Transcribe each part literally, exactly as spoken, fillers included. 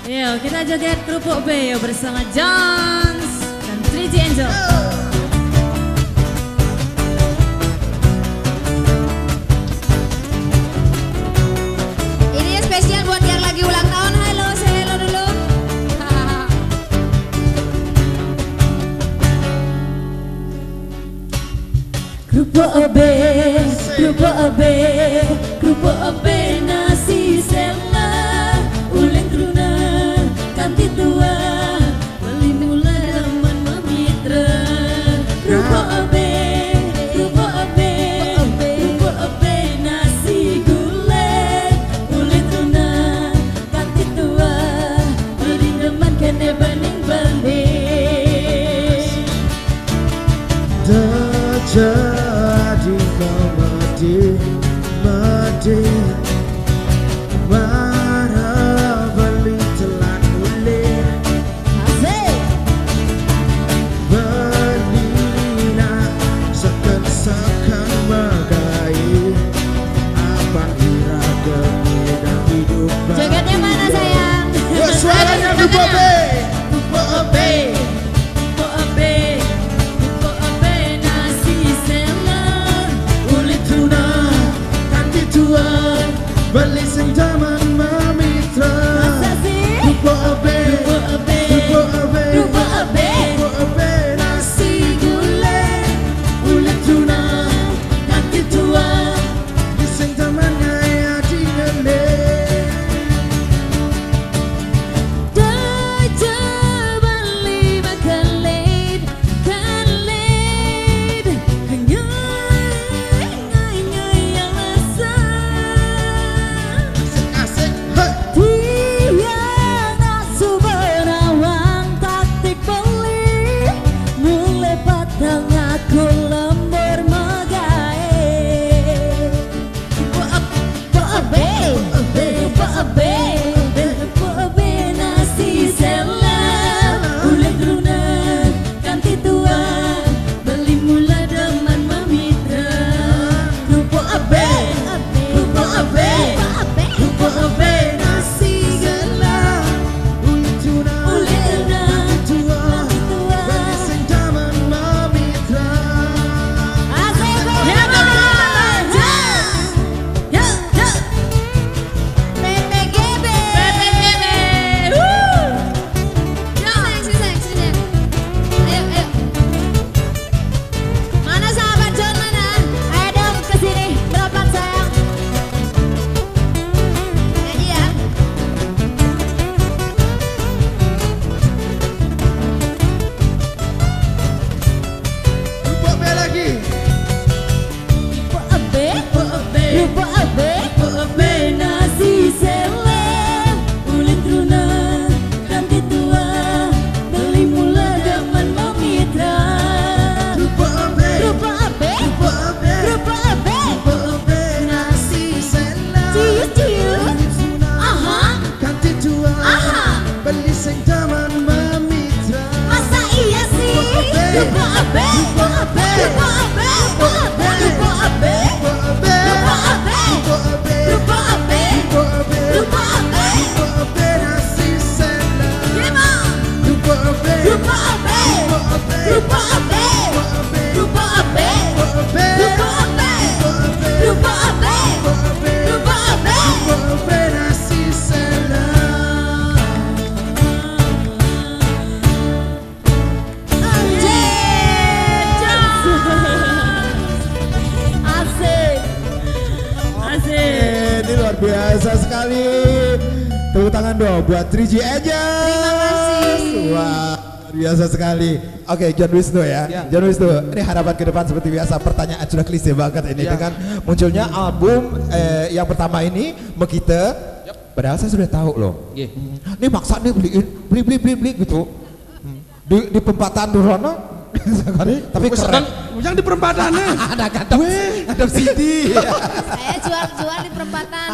Yuk kita joget kerupuk B yuk bersama Jones dan tiga G Angel. Ini spesial buat yang lagi ulang tahun. Halo, saya hello dulu. Kerupuk B, kerupuk B, kerupuk B nasi sela, uleng runa, kanti tua, beli mula teman memitra. Kerupuk B, kerupuk B, kerupuk B nasi gulai, uleng runa, kanti tua, beli teman kene bening bening. Jadi memedi, medi, marah beli telan ulir, belina sekan-sekan megai, apa ira demi dan hidup. Jogetnya mana sayang? Suaranya Kerupuk B, Kerupuk B. Beli sing jaman memitra. Masa sih? Kerupuk B, Kerupuk B, Kerupuk B, kerupuk B, Kerupuk B, nasi gulai, ulet tuna, kaki tua, di sing jaman gaya di ngele. Doja beli makalid, kalid, ngai, ngai, ngai yang rasa. Asik, hey. Tiang asu berawang taktik beli, mulai patang aku lembur megai. Kerupuk B, kerupuk B, kerupuk B nasi sela, ulet runa, kanti tua, beli mula deman memitra. Kerupuk B, kerupuk B, kerupuk B nasi gela, Ulet tuna, ulet runa, kaki tua, kanti tua. beli sing jaman memitra. Asik, ya ya, ya. P P G B. P P G B, wuh. Sini sayang, sini sayang, sini sayang. Ayo, ayo. Mana sahabat John mana? Ayo dong kesini, berobat sayang. Nyanyi ya. Kerupuk B lagi. Kerupuk B, kerupuk B, kerupuk B nasi sela, ulet runa, kanti tua, beli mula deman memitra. Kerupuk B, Kerupuk B, Kerupuk B, kerupuk B, Kerupuk B, nasi sela, cius cius, ulet tuna, aha, kanti tua, aha. beli sing jaman memitra. Masa iya sih? Kerupuk B, kerupuk B, kerupuk B, kerupuk B, kerupuk B, Kerupuk B, kerupuk B, Kerupuk B, kerupuk B, Kerupuk B, kerupuk B. Kerupuk B, nasi sela, Gimana? Kerupuk B, Kerupuk B, Kerupuk B, kerupuk B, Kerupuk B, kerupuk B, Kerupuk B, kerupuk B, kerupuk B, Kerupuk B, kerupuk B. Kerupuk B, nasi sela. Asik, asik. Eh, Ini luar biasa sekali. Tepuk tangan dong buat tiga G Angel. Terima kasih. Wah, luar biasa sekali. Oke, John Wisnu ya. Ya. John Wisnu, ini harapan ke depan seperti biasa. Pertanyaan sudah klise banget ini Ya. dengan munculnya album eh, yang pertama ini Mekita. Padahal saya sudah tahu loh. Iya. Hmm, Ini maksa nih beliin, beli beli beli beli gitu. Hmm, Di, di perempatan Durono. Tapi keren. Yang di perempatannya. Ada kadang, ada C D. Saya jual-jual di perempatan.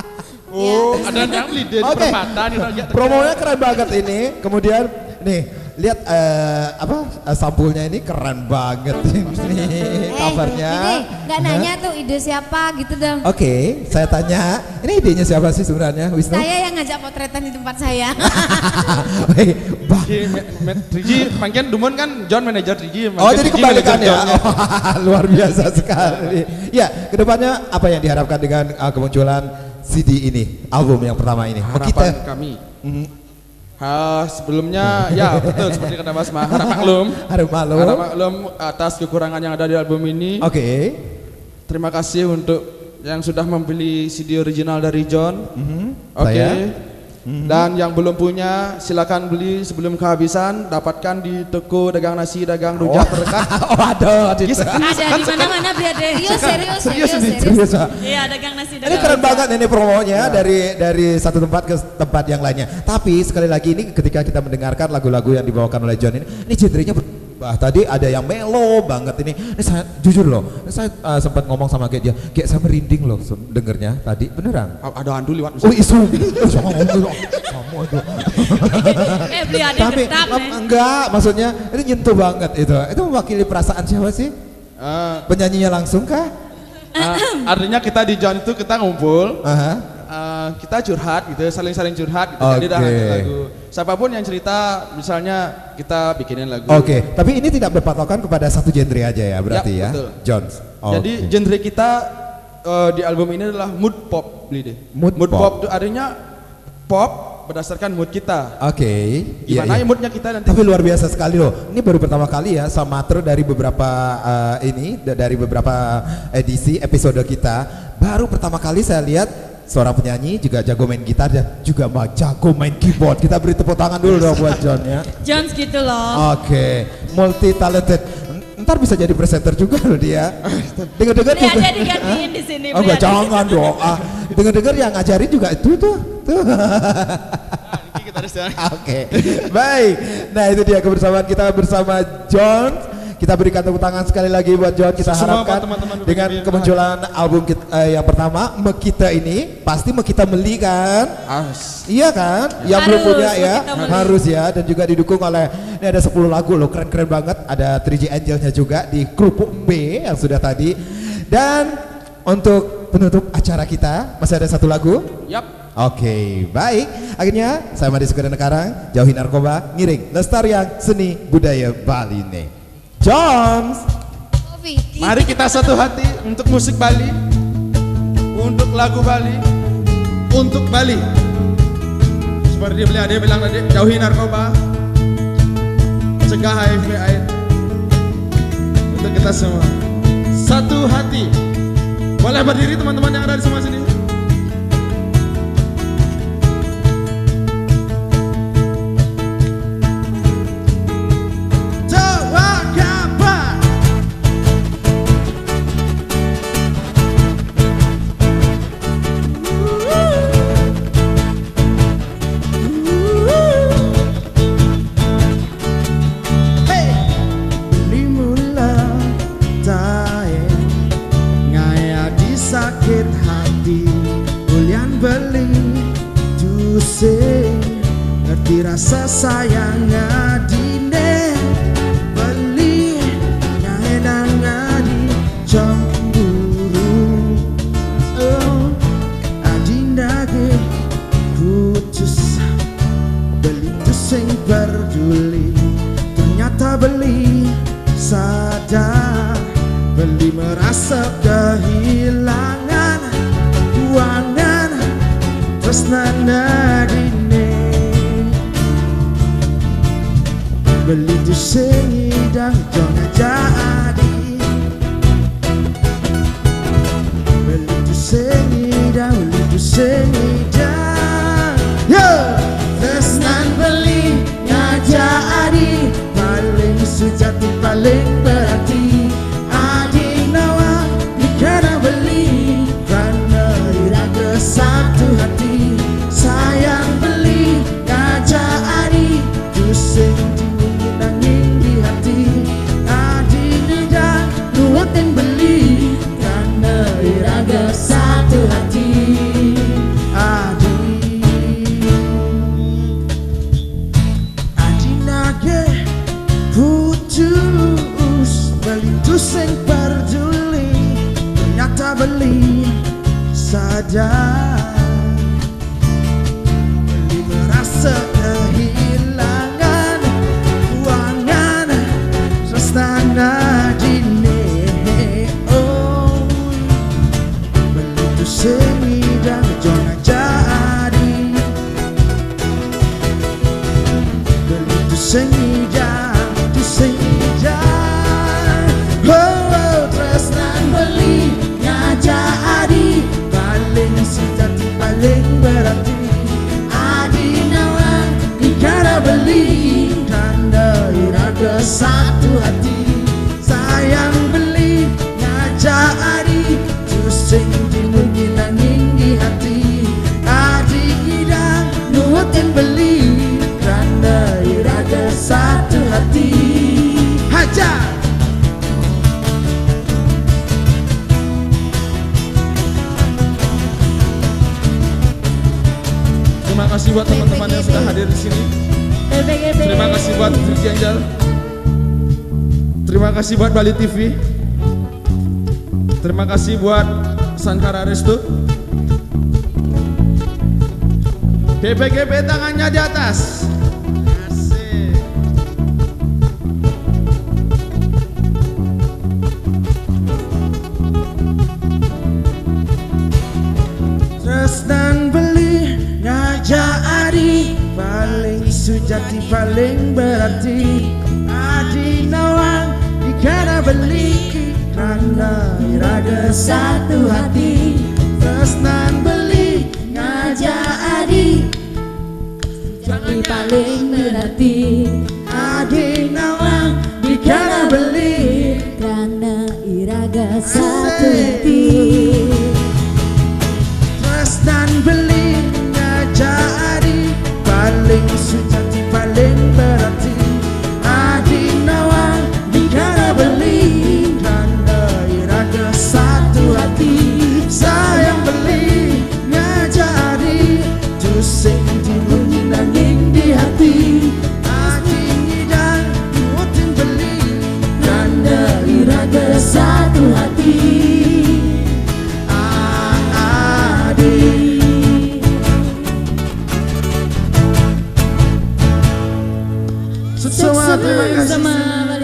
Oh, ada yang beli di Oke. perempatan. Promonya keren banget ini. Kemudian nih lihat eh, apa eh, sampulnya ini keren banget ini covernya. Ini nggak nanya tuh ide siapa gitu dong. Oke, saya tanya, ini idenya siapa sih sebenarnya, Wisnu? Saya yang ngajak potretan di tempat saya. Baik, bah. Trigi, mungkin Dumon kan John manajer Trigi. Oh jadi kebalikan ya, oh, luar biasa sekali. Ya, kedepannya apa yang diharapkan dengan uh, kemunculan C D ini, album yang pertama ini? Harapan Kita, kami. mm, Uh, sebelumnya ya betul seperti kata Mas Ma, harap maklum. harap maklum. Harap maklum atas kekurangan yang ada di album ini. Oke. Terima kasih untuk yang sudah membeli C D original dari John. Mhm, Oke. saya. Dan yang belum punya silakan beli sebelum kehabisan, dapatkan di toko dagang nasi, dagang rujak terdekat. Oh, aduh, Yes, gitu. Ada di mana-mana biar deh. Serius, serius, Serius serius, ini, serius. Serius, Pak. Iya, dagang nasi dagang. Ini keren rujak. banget ini promonya dari dari satu tempat ke tempat yang lainnya. Tapi sekali lagi ini ketika kita mendengarkan lagu-lagu yang dibawakan oleh John ini, ini genrenya ber- Bah, tadi ada yang melo banget ini. Ini saya jujur loh, saya uh, sempat ngomong sama kayak dia, kayak saya merinding loh se- dengernya tadi, beneran. Ada Andu lewat. Oh isu, sama ngomong kamu itu. Eh, beli ada Tapi getap em, nih. enggak, maksudnya ini nyentuh banget itu. Itu mewakili perasaan siapa sih? Uh, Penyanyinya langsung kah? uh, artinya kita di John itu kita ngumpul. Aha. Uh, kita curhat gitu, saling-saling curhat gitu. Jadi dah Oke. ada lagu. Siapapun yang cerita, misalnya kita bikinin lagu. Oke, tapi ini tidak berpatokan kepada satu genre aja ya berarti ya, Ya, betul. Jones. Jadi Oke. genre kita uh, di album ini adalah mood pop, beli deh. Mood pop. pop. itu artinya pop berdasarkan mood kita. Oke, iya, Gimana iya. ya moodnya kita nanti? Tapi luar biasa sekali loh. Ini baru pertama kali ya sama Ter dari beberapa uh, ini da- dari beberapa edisi episode kita. Baru pertama kali saya lihat seorang penyanyi juga jago main gitar dan juga ma- jago main keyboard. Kita beri tepuk tangan dulu dong buat John ya. Jones gitu loh. Oke, multi talented. Ntar bisa jadi presenter juga loh dia. Dengar-dengar Beli juga. aja digantiin di sini. Oh beli enggak, aja. jangan dong. Ah, dengar-dengar yang ngajarin juga itu tuh. Tuh. Oke, baik. Nah itu dia kebersamaan kita bersama John. Kita berikan tepuk tangan sekali lagi buat John. Kita Semua harapkan buat teman-teman dengan B K B. kemunculan album kita, eh, yang pertama Mekita ini pasti Mekita beli kan? As. Iya kan? Yang belum Harus, punya ya Mekita beli. harus ya, dan juga didukung oleh ini ada sepuluh lagu loh, keren-keren banget. Ada tiga G Angelnya juga di Kerupuk B yang sudah tadi. Dan untuk penutup acara kita masih ada satu lagu. Yap. Oke, baik. Akhirnya saya Madi Suganda Karang, jauhi narkoba, ngiring lestarian seni budaya Bali nih. Jones. Oh, Vicky. Mari kita satu hati untuk musik Bali, untuk lagu Bali, untuk Bali. Seperti beliau dia bilang tadi, jauhi narkoba, cegah H I V AIDS. Untuk kita semua, satu hati. Boleh berdiri teman-teman yang ada di semua sini. Sakit hati Ulian beli Duse Ngerti rasa sayang adine Beli Nyahenang adi Cemburu Oh Adinda ge Putus Beli tusing peduli Ternyata beli Sadar Beli merasa kehilangan Uangan tresnana dine Beli tu sengidang jangan jadi Beli tu sengidang Beli tu sengidang Yo! Tresnan beli ngajari Paling sejati paling berarti karena beli, karena iraga satu hati sayang beli, ngajak adi Tusing diungin angin di hati Adi nida nuatin beli Karena iraga satu hati Adi paling berarti. Adi nawang Dikara beli tanda iraga satu hati. Sayang beli ngajak adi Tusing dimungkin nanging di hati. Adi idang nurutin beli tanda iraga satu hati. Hajar. Terima kasih buat teman-teman yang sudah hadir di sini. Terima kasih buat Firji Angel. Terima kasih buat Bali T V. Terima kasih buat Sankara Restu. G P G P tangannya di atas. Asik. Tresnan beli ngajak adi paling sujati paling berarti. Adi nawang dikara beli karena iraga satu hati. Tresnan beli ngajak adi Jadi paling berarti. adi nawang dikara beli Karena iraga satu hati. Tresnan beli ngajak adi paling sujati paling berarti. Adi nawang dikara beli karena iraga satu hati. Sayang beli ngajak adi tusing dimungkin nanging di hati. Adi ngidang nurutin beli karena iraga satu hati. Adi. Semua terima kasih. Sama